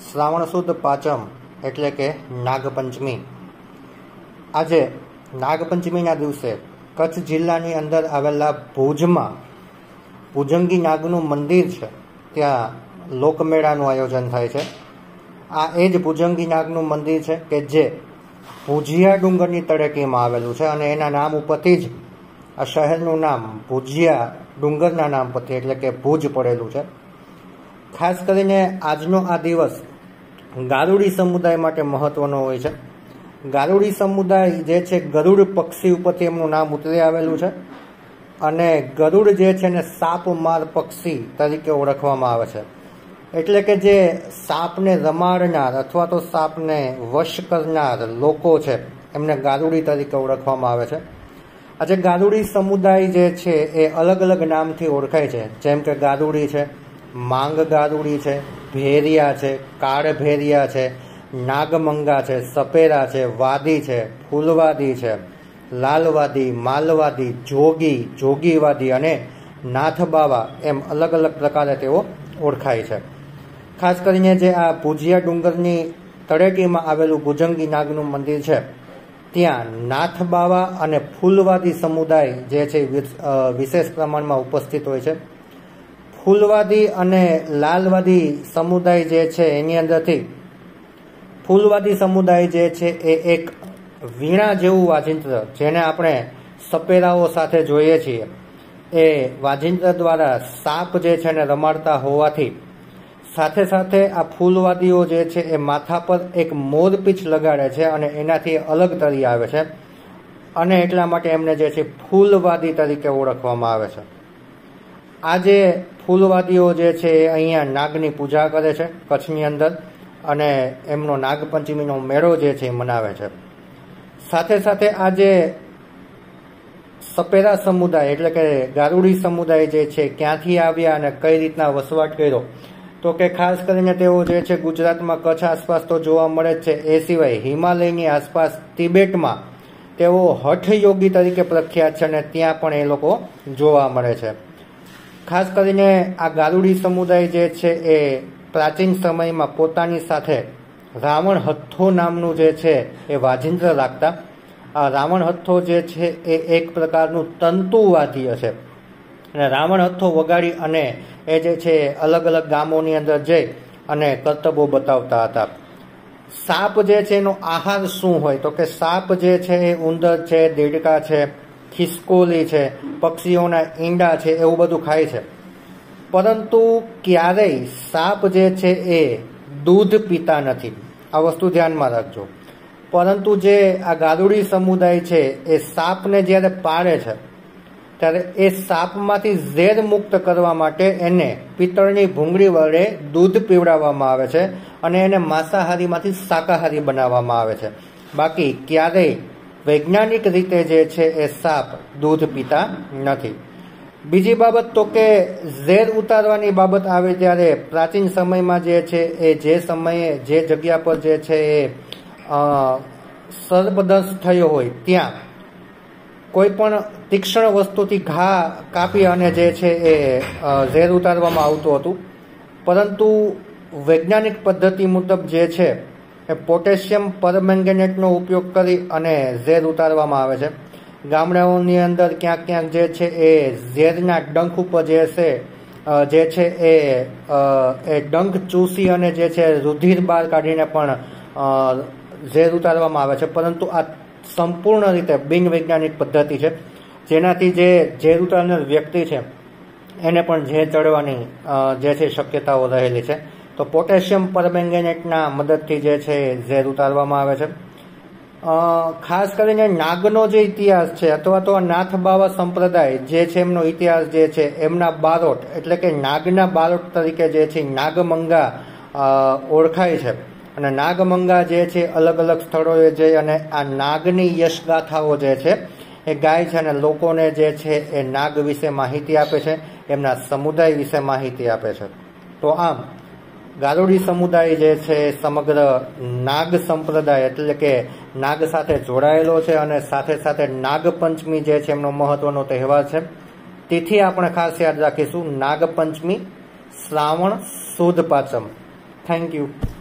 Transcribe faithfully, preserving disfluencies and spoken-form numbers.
શ્રાવણ સુદ પાંચમ એટલે કે નાગપંચમી। આજે નાગપંચમીના દિવસે કચ્છ જિલ્લાની અંદર આવેલા ભુજમાં ભુજંગી નાગનું મંદિર છે, ત્યાં લોકમેળાનું આયોજન થાય છે। આ એ જ ભુજંગી નાગનું મંદિર છે કે જે ભુજિયા ડુંગરની તળેટીમાં આવેલું છે અને એના નામ ઉપરથી જ આ શહેરનું નામ ભુજિયા ડુંગરના નામ પરથી એટલે કે ભુજ પડેલું છે। ખાસ કરીને આજનો આ દિવસ ગારુડી સમુદાય માટે મહત્વનો હોય છે। ગારુડી સમુદાય જે છે ગરુડ પક્ષી ઉપરથી એમનું નામ ઉતરી આવેલું છે અને ગરુડ જે છે ને સાપ માર પક્ષી તરીકે ઓળખવામાં આવે છે, એટલે કે જે સાપને રમાડનાર અથવા તો સાપને વશ કરનાર લોકો છે એમને ગારુડી તરીકે ઓળખવામાં આવે છે। આજે ગારુડી સમુદાય જે છે એ અલગ અલગ નામથી ઓળખાય છે, જેમ કે ગારુડી છે, માંગ ગારુડી છે, ભેરિયા છે, કાળ ભેરિયા છે, નાગમંગા છે, સપેરા છે, વાદી છે, ફૂલવાદી છે, લાલવાદી, માલવાદી, જોગી, જોગીવાદી અને નાથબાવા એમ અલગ અલગ પ્રકારે તેઓ ઓળખાય છે। ખાસ કરીને જે આ ભુજિયા ડુંગરની તળેટીમાં આવેલું ભુજંગી નાગનું મંદિર છે ત્યાં નાથબાવા અને ફૂલવાદી સમુદાય જે છે વિશેષ પ્રમાણમાં ઉપસ્થિત હોય છે। ફૂલવાદી અને લાલવાદી સમુદાય જે છે એની અંદરથી ફૂલવાદી સમુદાય જે છે એ એક વીણા જેવું વાજિંત્ર, જેને આપણે સપેરાઓ સાથે જોઈએ છીએ, એ વાજિંત્ર દ્વારા સાપ જે છે ને રમાડતા હોવાથી સાથે સાથે આ ફૂલવાદીઓ જે છે એ માથા પર એક મોરપીંછ લગાડે છે અને એનાથી અલગ તરી આવે છે અને એટલા માટે એમને જે છે ફૂલવાદી તરીકે ઓળખવામાં આવે છે। આ જે ફૂલવાદીઓ જે છે એ અહીંયા નાગની પૂજા કરે છે કચ્છની અંદર અને એમનો નાગપંચમીનો મેળો જે છે એ મનાવે છે। સાથે સાથે આ જે સપેરા સમુદાય એટલે કે ગારુડી સમુદાય જે છે ક્યાંથી આવ્યા અને કઈ રીતના વસવાટ કર્યો, તો કે ખાસ કરીને તેઓ જે છે ગુજરાતમાં કચ્છ આસપાસ તો જોવા મળે જ છે, એ સિવાય હિમાલયની આસપાસ તિબેટમાં તેઓ હઠયોગી તરીકે પ્રખ્યાત છે અને ત્યાં પણ એ લોકો જોવા મળે છે। ખાસ કરીને આ ગારુડી સમુદાય જે છે એ પ્રાચીન સમયમાં પોતાની સાથે રાવણ હથ્થો નામનું જે છે એ વાજિંત્ર રાખતા। આ રાવણ હથ્થો જે છે એ એક પ્રકારનું તંતુવાદ્ય છે અને રાવણ હથ્થો વગાડી અને એ જે છે અલગ અલગ ગામોની અંદર જઈ અને કરતબો બતાવતા હતા। સાપ જે છે એનો આહાર શું હોય, તો કે સાપ જે છે એ ઉંદર છે, દેડકા છે, ખિસકોલી છે, પક્ષીઓના ઈંડા છે, એવું બધું ખાય છે, પરંતુ ક્યારેય સાપ જે છે એ દૂધ પીતા નથી। આ વસ્તુ ધ્યાનમાં રાખજો। પરંતુ જે આ ગારુડી સમુદાય છે એ સાપને જ્યારે પાળે છે ત્યારે એ સાપમાંથી ઝેર મુક્ત કરવા માટે એને પિત્તળની ભૂંગળી વડે દૂધ પીવડાવવામાં આવે છે અને એને માંસાહારીમાંથી શાકાહારી બનાવવામાં આવે છે। બાકી ક્યારેય વૈજ્ઞાનિક રીતે જે છે એ સાપ દૂધ પીતા નથી। બીજી બાબત તો કે ઝેર ઉતારવાની બાબત આવે ત્યારે પ્રાચીન સમયમાં જે છે એ જે સમયે જે જગ્યા પર જે છે એ સર્પદંશ થયો હોય ત્યાં કોઈ પણ તીક્ષ્ણ વસ્તુથી ઘા કાપી અને જે છે એ ઝેર ઉતારવામાં આવતું હતું, પરંતુ વૈજ્ઞાનિક પદ્ધતિ મુજબ જે છે એ પોટેશિયમ પરમેંગેનેટનો ઉપયોગ કરી અને ઝેર ઉતારવામાં આવે છે। ગામડાઓની અંદર ક્યાંક ક્યાંક જે છે એ ઝેરના ડંખ ઉપર જે છે જે છે એ એ ડંખ ચૂસી અને જે છે રુધિર બહાર કાઢીને પણ ઝેર ઉતારવામાં આવે છે, પરંતુ આ સંપૂર્ણ રીતે બિન વૈજ્ઞાનિક પદ્ધતિ છે, જેનાથી જે ઝેર ઉતારનાર વ્યક્તિ છે એને પણ ઝેર ચડવાની જે છે શક્યતાઓ રહેલી છે। તો પોટેશિયમ પરમેંગેનેટના મદદથી જે છે ઝેર ઉતારવામાં આવે છે। ખાસ કરીને નાગનો જે ઇતિહાસ છે અથવા તો નાથબાવા સંપ્રદાય જે છે એમનો ઇતિહાસ જે છે એમના બારોટ એટલે કે નાગના બારોટ તરીકે જે છે નાગમંગા ઓળખાય છે અને નાગમંગા જે છે અલગ અલગ સ્થળોએ જઈ અને આ નાગની યશગાથાઓ જે છે એ ગાય છે અને લોકોને જે છે એ નાગ વિશે માહિતી આપે છે, એમના સમુદાય વિશે માહિતી આપે છે। તો આમ ગારુડી સમુદાય જે છે સમગ્ર નાગ સંપ્રદાય એટલે કે નાગ સાથે જોડાયેલો છે અને સાથે સાથે નાગપંચમી જે છે એમનો મહત્વનો તહેવાર છે। તેથી આપણે ખાસ યાદ રાખીશું નાગપંચમી, શ્રાવણ સુદ પાંચમ। Thank you.